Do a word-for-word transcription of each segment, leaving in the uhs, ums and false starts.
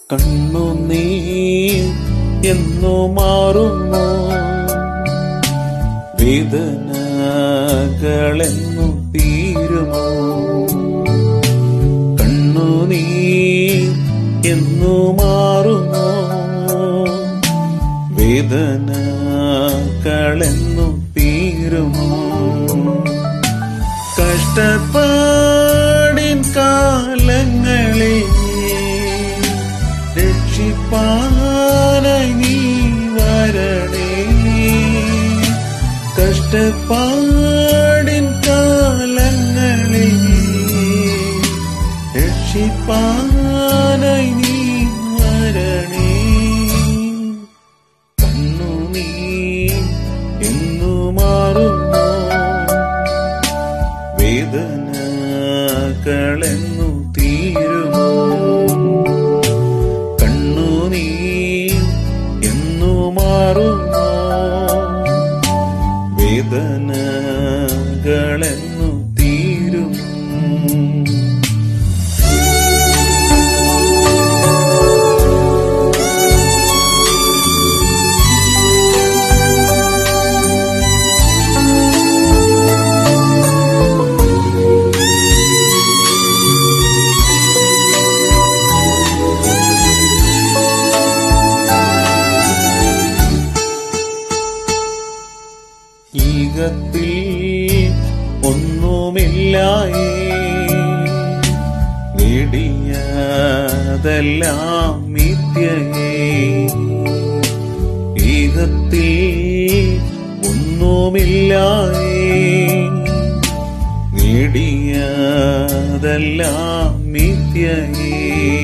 കണ്ണുനീർ എന്നു മാറുമോ, വേദനകളെന്നു തീരുമോ? കണ്ണുനീർ എന്നു മാറുമോ, വേദനകളെന്നു തീരുമോ? കഷ്ടപ്പാടിൻ കാലങ്ങളിൽ രക്ഷിപ്പാനായി നീ വരണേ. കഷ്ടപ്പാടിൻ കാലങ്ങളിൽ രക്ഷിപ്പാനായി നീ വരണേ. കണ്ണുനീർ എന്നു മാറുമോ, വേദനകളെന്നു തീരുമോ? കണ്ണുനീർ എന്നു മാറുമോ, വേദനകളെന്നു തീരുമോ? ഈഗത്തിൽ ഒന്നുമില്ലായേ, നേടിയതെല്ലാം മിഥ്യയേ. ഈഗത്തിൽ ഒന്നുമില്ലായേ, നേടിയതെല്ലാം മിഥ്യയേ.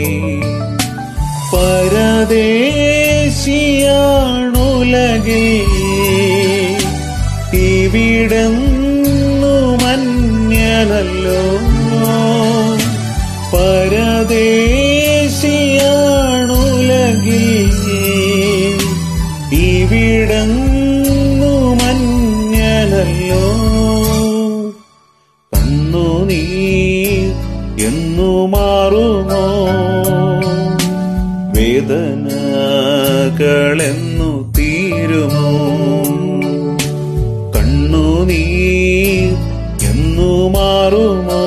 പരദേശിയാണുലകിൽ ഇവിടെന്നു മന്യനല്ലോ. പരദേശിയാണുലകിൽ ഇവിടെന്നു മന്യനല്ലോ. കണ്ണുനീർ എന്നു മാറുമോ, വേദനകളെന്നു തീരുമോ? കണ്ണുനീർ എന്നു മാറുമോ,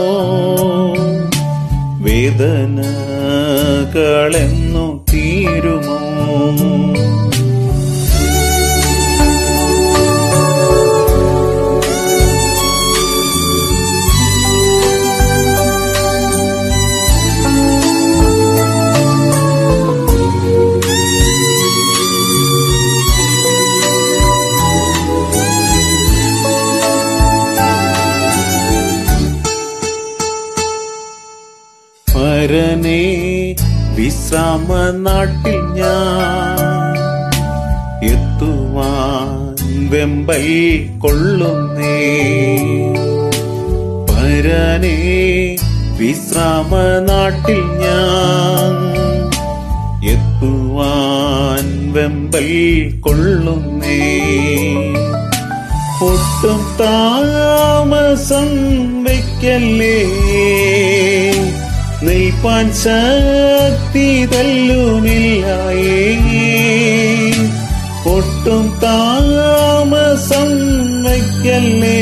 വേദനകളെന്നു തീരുമോ? പരനേ വിശ്രാമ നാട്ടിൽ ഞാൻ എത്തുവാൻ വെമ്പൽ കൊള്ളുന്നേ. പരനേ വിശ്രാമ നാട്ടിൽ ഞാൻ എത്തുവാൻ വെമ്പൽ കൊള്ളുന്നേ. ഒട്ടും താമസം വയ്ക്കല്ലേ, നിൽപ്പാൻ ശക്തി തല്ലുമില്ലായേ. ഒട്ടും താമസം വയ്ക്കല്ലേ,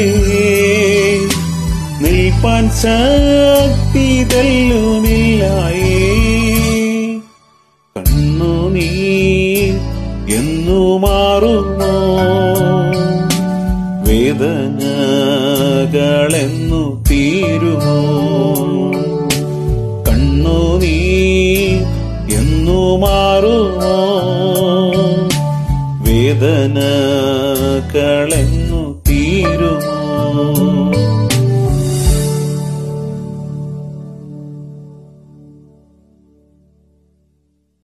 നിൽപ്പാൻ ശക്തി തല്ലുമില്ലായേ. കണ്ണുനീർ എന്നു മാറുമോ, വേദനകളെന്നു തീരുമോ? കണ്ണുനീർ എന്നു മാറുമോ, വേദനകളെന്നു